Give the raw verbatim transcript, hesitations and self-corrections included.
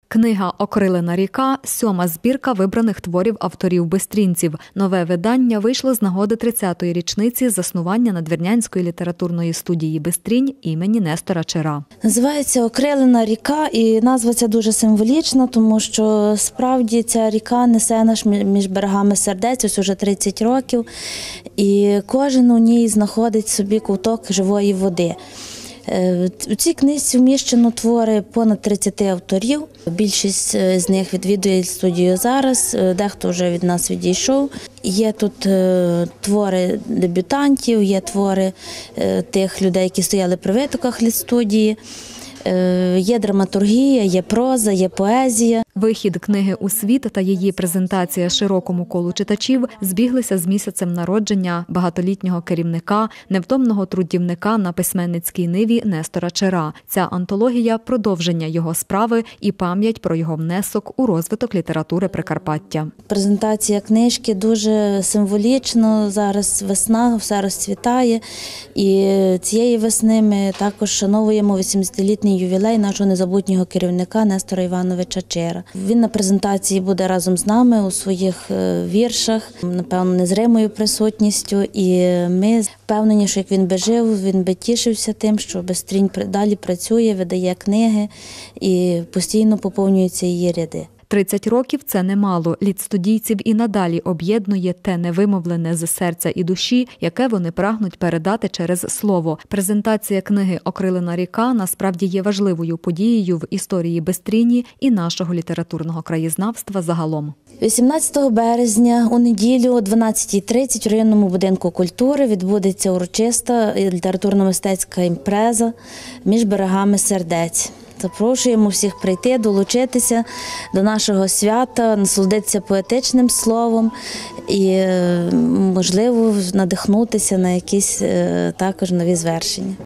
Книга «Окрилена ріка» – сьома збірка вибраних творів авторів-бистрінців. Нове видання вийшло з нагоди тридцятої річниці заснування Надвірнянської літературної студії «Бистрінь» імені Нестора Чера. Називається «Окрилена ріка» і назва ця дуже символічна, тому що справді ця ріка несе наш між берегами сердець ось уже тридцять років, і кожен у ній знаходить собі куток живої води. У цій книзі вміщено твори понад тридцяти авторів. Більшість з них відвідує студію зараз, дехто вже від нас відійшов. Є тут твори дебютантів, є твори тих людей, які стояли при витоках літстудії. Є драматургія, є проза, є поезія. Вихід книги у світ та її презентація широкому колу читачів збіглися з місяцем народження багатолітнього керівника, невтомного трудівника на письменницькій ниві Нестора Чера. Ця антологія – продовження його справи і пам'ять про його внесок у розвиток літератури Прикарпаття. Презентація книжки дуже символічна. Зараз весна, все розцвітає. І цієї весни ми також шановуємо вісімдесятилітній ювілей нашого незабутнього керівника Нестора Івановича Чера. Він на презентації буде разом з нами у своїх віршах, напевно, незримою присутністю. І ми впевнені, що як він би жив, він би тішився тим, що Бистрінь далі працює, видає книги і постійно поповнюються її ряди. тридцять років – це немало. Літстудійців і надалі об'єднує те невимовлене з серця і душі, яке вони прагнуть передати через слово. Презентація книги «Окрилена ріка» насправді є важливою подією в історії Бистріні і нашого літературного краєзнавства загалом. вісімнадцятого березня у неділю о дванадцятій тридцять у районному будинку культури відбудеться урочиста літературно-мистецька імпреза «Між берегами сердець». Запрошуємо всіх прийти, долучитися до нашого свята, насолодитися поетичним словом і, можливо, надихнутися на якісь також нові звершення.